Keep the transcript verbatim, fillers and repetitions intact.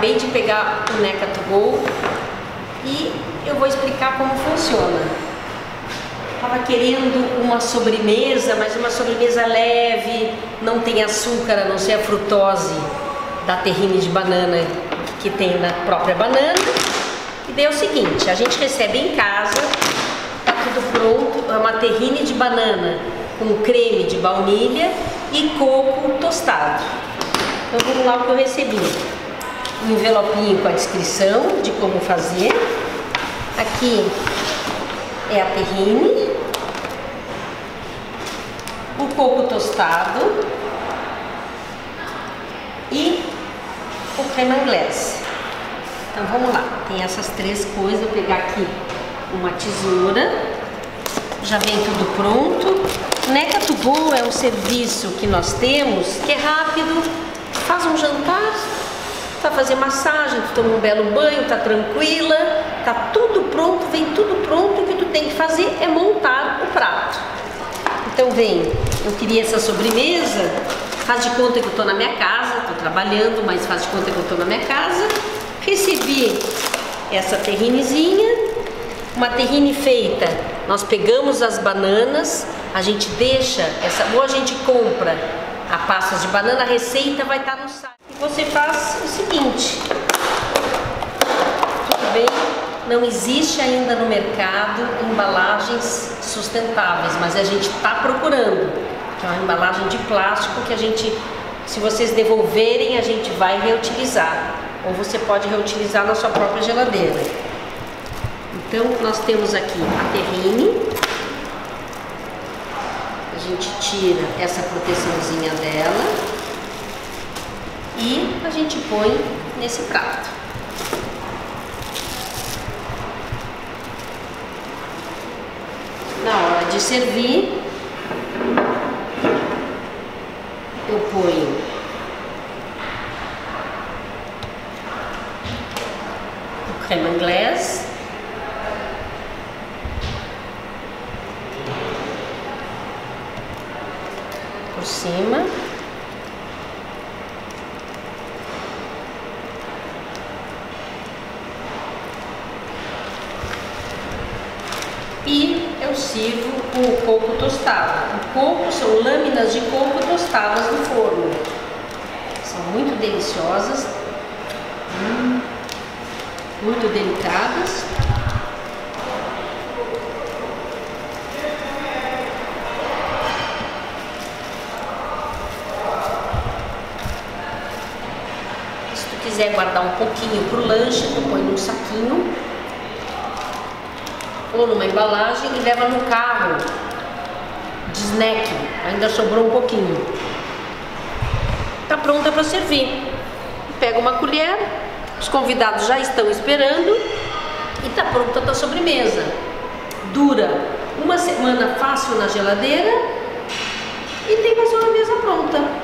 acabei de pegar o Neca to Go e eu vou explicar como funciona. Estava querendo uma sobremesa, mas uma sobremesa leve, não tem açúcar, a não ser a frutose da terrine de banana que tem na própria banana. E daí é o seguinte, a gente recebe em casa, tá tudo pronto, é uma terrine de banana com creme de baunilha e coco tostado. Então vamos lá o que eu recebi. Um envelopinho com a descrição de como fazer. Aqui é a terrine, o coco tostado e o creme anglaise. Então vamos lá, tem essas três coisas. Vou pegar aqui uma tesoura, já vem tudo pronto. Neca to Go é um serviço que nós temos que é rápido, faz um jantar, tá fazer massagem, tu toma um belo banho, tá tranquila, tá tudo pronto, vem tudo pronto. O que tu tem que fazer é montar o prato. Então vem, eu queria essa sobremesa, faz de conta que eu tô na minha casa, tô trabalhando, mas faz de conta que eu tô na minha casa. Recebi essa terrinezinha, uma terrine feita, nós pegamos as bananas, a gente deixa, essa, ou a gente compra a pastas de banana, a receita vai estar no site. E você faz o seguinte, tudo bem, não existe ainda no mercado embalagens sustentáveis, mas a gente está procurando, que é uma embalagem de plástico que a gente, se vocês devolverem, a gente vai reutilizar. Ou você pode reutilizar na sua própria geladeira. Então nós temos aqui a terrine. A gente tira essa proteçãozinha dela e a gente põe nesse prato. Na hora de servir, eu ponho creme anglaise, por cima, e eu sirvo com o coco tostado. O coco são lâminas de coco tostadas no forno, são muito deliciosas. Hum. Muito delicadas. Se tu quiser guardar um pouquinho para o lanche, tu põe num saquinho ou numa embalagem e leva no carro de snack. Ainda sobrou um pouquinho. Tá pronta para servir. Pega uma colher. Os convidados já estão esperando e está pronta a tua sobremesa. Dura uma semana fácil na geladeira e tem mais uma mesa pronta.